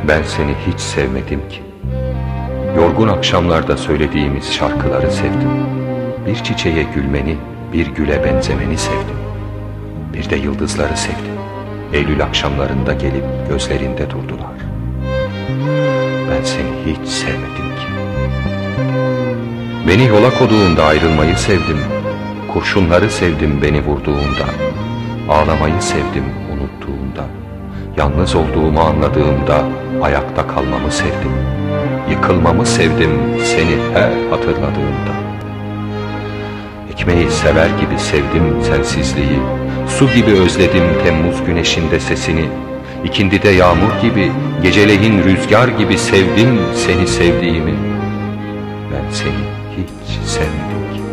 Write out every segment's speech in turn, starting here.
Ben seni hiç sevmedim ki. Yorgun akşamlarda söylediğimiz şarkıları sevdim. Bir çiçeğe gülmeni, bir güle benzemeni sevdim. Bir de yıldızları sevdim. Eylül akşamlarında gelip gözlerinde durdular. Ben seni hiç sevmedim ki. Beni yola koduğunda ayrılmayı sevdim. Kurşunları sevdim beni vurduğunda. Ağlamayı sevdim unuttuğunda. Yalnız olduğumu anladığımda ayakta kalmamı sevdim. Yıkılmamı sevdim seni her hatırladığımda. Ekmeği sever gibi sevdim sensizliği. Su gibi özledim Temmuz güneşinde sesini. İkindide yağmur gibi, geceleyin rüzgar gibi sevdim seni sevdiğimi. Ben seni hiç sevmedim ki.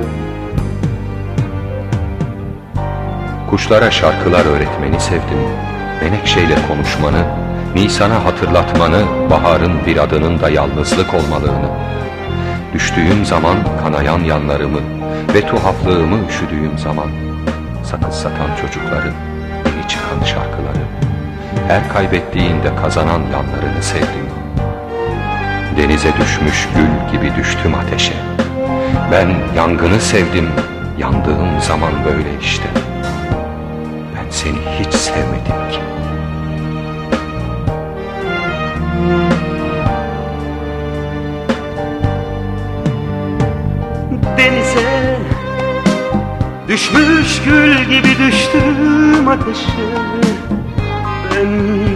Kuşlara şarkılar öğretmeni sevdim. Menekşeyle konuşmanı, Nisan'a hatırlatmanı, baharın bir adının da yalnızlık olmalığını. Düştüğüm zaman kanayan yanlarımı ve tuhaflığımı üşüdüğüm zaman sakız satan çocukları, yeni çıkan şarkıları, her kaybettiğinde kazanan yanlarını sevdim. Denize düşmüş gül gibi düştüm ateşe. Ben yangını sevdim, yandığım zaman böyle işte. Ben seni hiç sevmedim ki. Denize düşmüş gül gibi düştüm ateşe. Ben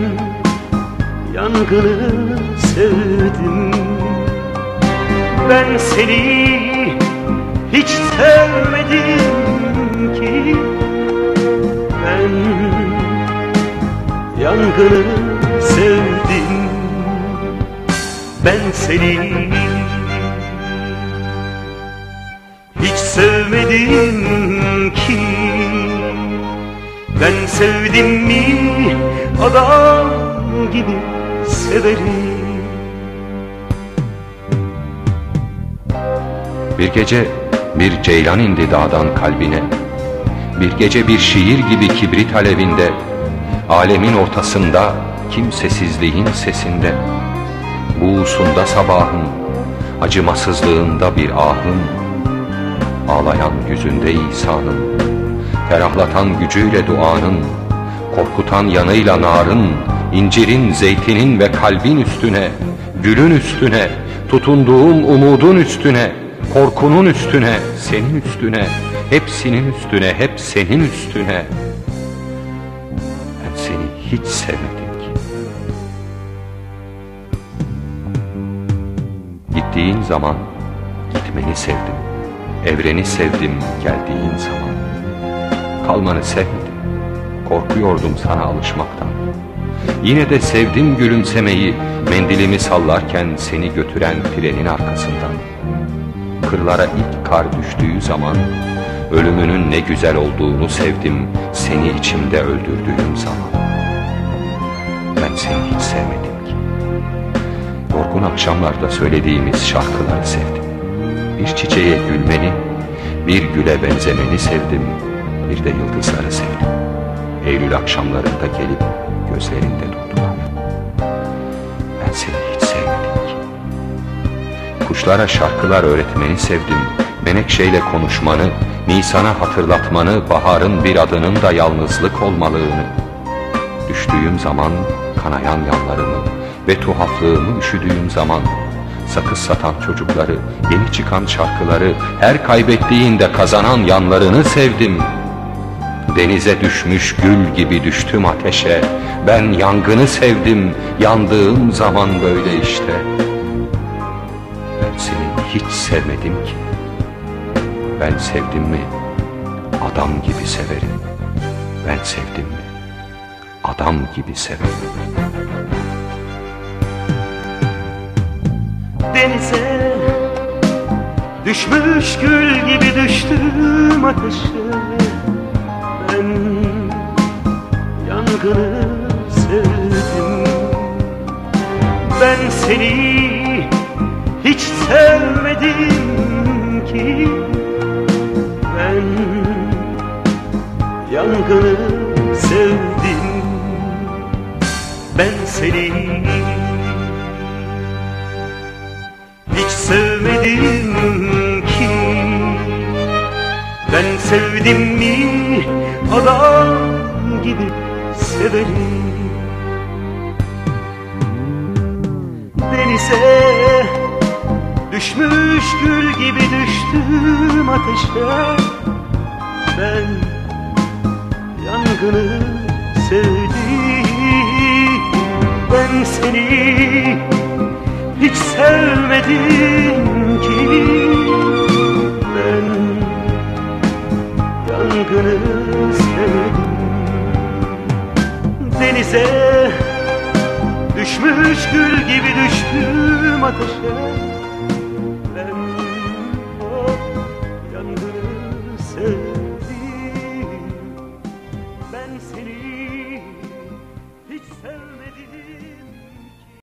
yangını sevdim. Ben seni hiç sevmedim ki. Ben yangını sevdim. Ben seni hiç sevmedim ki. Ben sevdim mi adam gibi severim. Bir gece bir ceylan indi dağdan kalbine. Bir gece bir şiir gibi kibrit alevinde. Alemin ortasında kimsesizliğin sesinde. Buğusunda sabahın, acımasızlığında bir ahın. Ağlayan yüzünde İsa'nın, ferahlatan gücüyle duanın, korkutan yanıyla narın, incirin, zeytinin ve kalbin üstüne, gülün üstüne, tutunduğum umudun üstüne, korkunun üstüne, senin üstüne, hepsinin üstüne, hep senin üstüne. Ben seni hiç sevmedim ki. Gittiğin zaman gitmeni sevdim. Evreni sevdim geldiğin zaman. Kalmanı sevmedim, korkuyordum sana alışmaktan. Yine de sevdim gülümsemeyi, mendilimi sallarken seni götüren trenin arkasından. Kırlara ilk kar düştüğü zaman, ölümünün ne güzel olduğunu sevdim seni içimde öldürdüğüm zaman. Ben seni hiç sevmedim ki. Yorgun akşamlarda söylediğimiz şarkıları sevdim. Bir çiçeğe gülmeni, bir güle benzemeni sevdim. Bir de yıldızları sevdim. Eylül akşamlarında gelip gözlerinde durdular. Ben seni hiç sevmedim ki. Kuşlara şarkılar öğretmeni sevdim. Menekşeyle konuşmanı, Nisan'a hatırlatmanı, baharın bir adının da yalnızlık olmalığını. Düştüğüm zaman kanayan yanlarımı ve tuhaflığımı üşüdüğüm zaman sakız satan çocukları, yeni çıkan şarkıları, her kaybettiğinde kazanan yanlarını sevdim. Denize düşmüş gül gibi düştüm ateşe. Ben yangını sevdim, yandığım zaman böyle işte. Ben seni hiç sevmedim ki. Ben sevdim mi adam gibi severim. Ben sevdim mi adam gibi severim. Denize düşmüş gül gibi düştüm ateşe. Ben yangını sevdim. Ben seni hiç sevmedim ki. Ben yangını sevdim. Ben seni hiç sevmedim ki. Ben sevdim mi adam gibi severim. Denize düşmüş gül gibi düştüm ateşe. Ben yangını sevdim. Ben seni hiç sevmedim ki. Ben yangını sevdim. Denize düşmüş gül gibi düştüm ateşe. Ben o yangını sevdim. Ben seni hiç sevmedim.